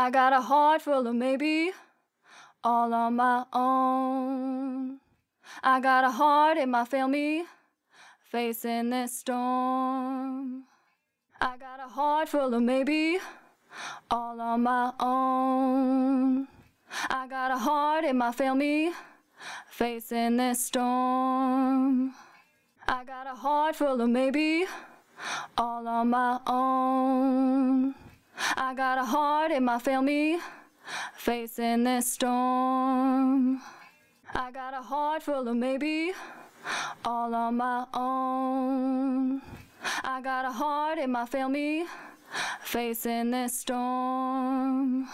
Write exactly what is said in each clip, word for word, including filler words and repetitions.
I got a heart full of maybe, all on my own. I got a heart, it might fail me, facing this storm. I got a heart full of maybe, all on my own. I got a heart, it might fail me, facing this storm. I got a heart full of maybe, all on my own. I got a heart, it might fail me, facing this storm. I got a heart full of maybe, all on my own. I got a heart, it might fail me, facing this storm.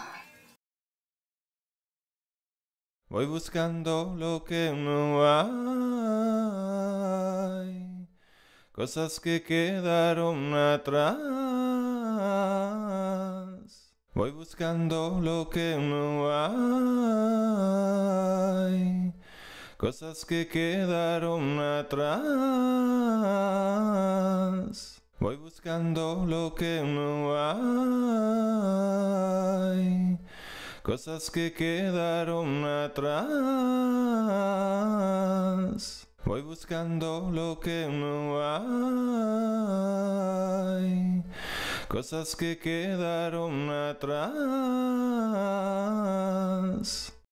Voy buscando lo que no hay, cosas que quedaron atrás. Voy buscando lo que no hay, cosas que quedaron atrás. Voy buscando lo que no hay, cosas que quedaron atrás. Voy buscando lo que no hay, cosas que quedaron atrás.